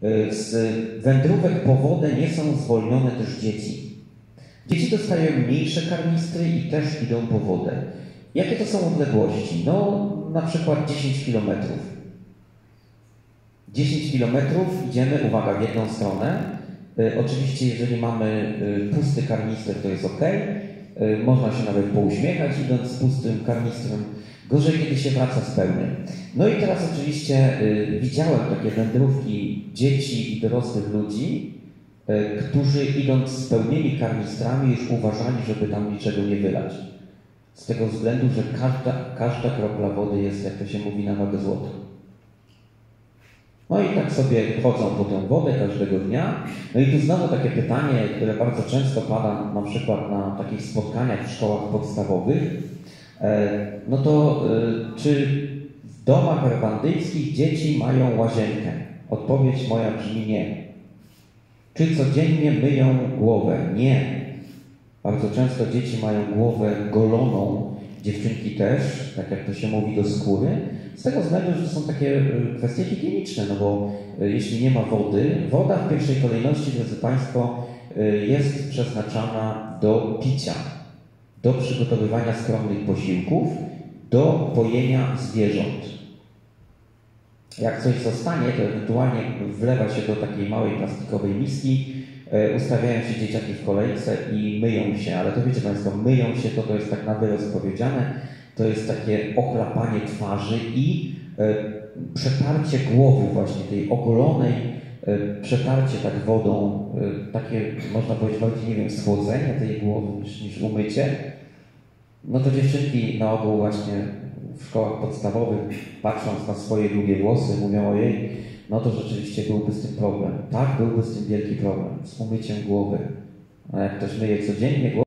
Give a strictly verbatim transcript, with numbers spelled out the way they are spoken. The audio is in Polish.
Z wędrówek po wodę nie są zwolnione też dzieci. Dzieci dostają mniejsze karnistry i też idą po wodę. Jakie to są odległości? No, na przykład dziesięć kilometrów. dziesięć kilometrów idziemy, uwaga, w jedną stronę. Y, oczywiście, jeżeli mamy y, pusty karnister, to jest ok. Y, można się nawet pouśmiechać, idąc z pustym karnistrem. Gorzej, kiedy się wraca z pełnym. No i teraz oczywiście y, widziałem takie wędrówki dzieci i dorosłych ludzi, y, którzy idąc z pełnymi karnistrami już uważali, żeby tam niczego nie wylać. Z tego względu, że każda, każda kropla wody jest, jak to się mówi, na wagę złota. No i tak sobie chodzą po tę wodę każdego dnia. No i tu znowu takie pytanie, które bardzo często pada na przykład na takich spotkaniach w szkołach podstawowych. No to czy w domach rwandyjskich dzieci mają łazienkę? Odpowiedź moja brzmi nie. Czy codziennie myją głowę? Nie. Bardzo często dzieci mają głowę goloną, dziewczynki też, tak jak to się mówi, do skóry. Z tego względu, że są takie kwestie higieniczne, no bo jeśli nie ma wody, woda w pierwszej kolejności, drodzy Państwo, jest przeznaczana do picia, do przygotowywania skromnych posiłków, do pojenia zwierząt. Jak coś zostanie, to ewentualnie wlewa się do takiej małej plastikowej miski, ustawiają się dzieciaki w kolejce i myją się, ale to wiecie Państwo, myją się, to, to jest tak na wyrost powiedziane, to jest takie ochlapanie twarzy i e, przetarcie głowy właśnie tej ogolonej, e, przetarcie tak wodą, e, takie można powiedzieć bardziej, nie wiem, schłodzenie tej głowy niż, niż umycie. No to dziewczynki na ogół właśnie w szkołach podstawowych, patrząc na swoje długie włosy, mówią: ojej, no to rzeczywiście byłby z tym problem. Tak, byłby z tym wielki problem, z umyciem głowy. A jak ktoś myje codziennie głowę,